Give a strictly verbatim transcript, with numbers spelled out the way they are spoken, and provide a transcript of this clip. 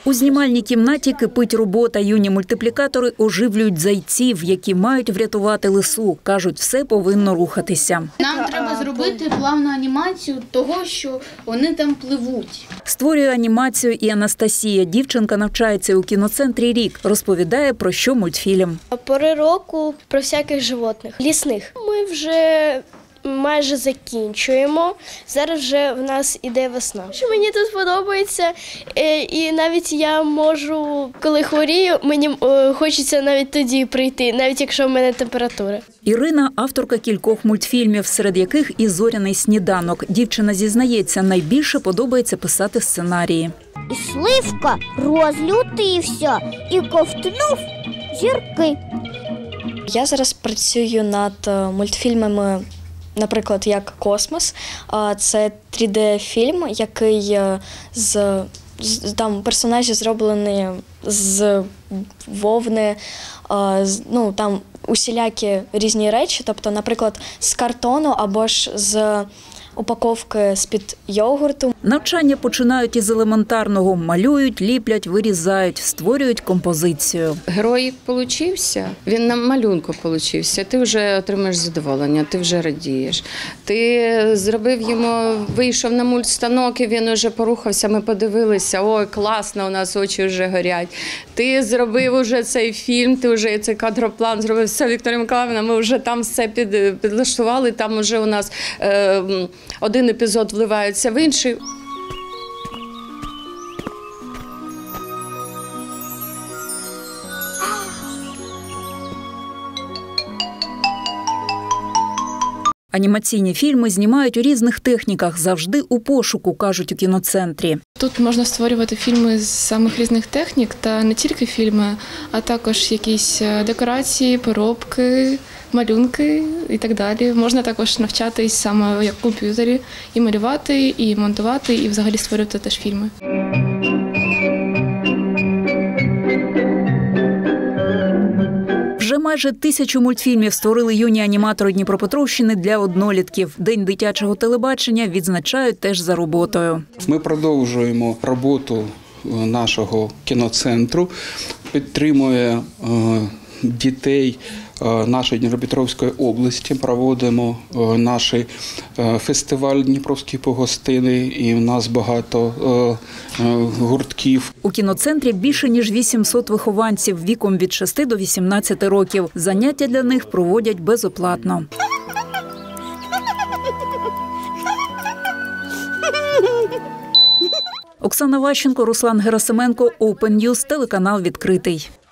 У знімальній кімнаті кипить робота. Юні мультиплікатори оживлюють зайців, які мають врятувати лису. Кажуть, все повинно рухатися. Нам треба зробити плавну анімацію того, що вони там пливуть. Створює анімацію і Анастасія. Дівчинка навчається у кіноцентрі рік. Розповідає, про що мультфільм. Пори року про всяких животних, лісних. Ми вже майже закінчуємо. Зараз вже в нас іде весна. Що мені тут подобається, і навіть я можу, коли хворію, мені хочеться навіть тоді прийти, навіть якщо в мене температура. Ірина – авторка кількох мультфільмів, серед яких і «Зоряний сніданок». Дівчина зізнається, найбільше подобається писати сценарії. І Сливка розлютився і ковтнув зірки. Я зараз працюю над мультфільмами, наприклад, як «Космос». Це три де-фільм, який з, там персонажі зроблені з вовни, ну, там усілякі різні речі, тобто, наприклад, з картону або ж з упаковки з-під йогурту. Навчання починають із елементарного. Малюють, ліплять, вирізають, створюють композицію. Герой получився, він на малюнку получився, ти вже отримаєш задоволення, ти вже радієш. Ти зробив йому, вийшов на мультстанок і він вже порухався, ми подивилися, ой, класно, у нас очі вже горять. Ти зробив уже цей фільм, ти вже цей кадроплан зробив, все, Вікторія Миколаївна, ми вже там все під, підлаштували, там вже у нас е, один епізод вливається в інший. Анімаційні фільми знімають у різних техніках, завжди у пошуку, кажуть у кіноцентрі. Тут можна створювати фільми з самих різних технік, та не тільки фільми, а також якісь декорації, поробки, малюнки і так далі. Можна також навчатись саме як в комп'ютері і малювати, і монтувати, і взагалі створювати теж фільми. Вже майже тисячу мультфільмів створили юні аніматори Дніпропетровщини для однолітків. День дитячого телебачення відзначають теж за роботою. Ми продовжуємо роботу нашого кіноцентру, підтримує дітей нашої Дніпропетровської області, проводимо наш фестиваль «Дніпровські погостини» і в нас багато гуртків. У кіноцентрі більше ніж вісімсот вихованців віком від шести до вісімнадцяти років. Заняття для них проводять безоплатно. Оксана Ващенко, Руслан Герасименко, Open News, телеканал «Відкритий».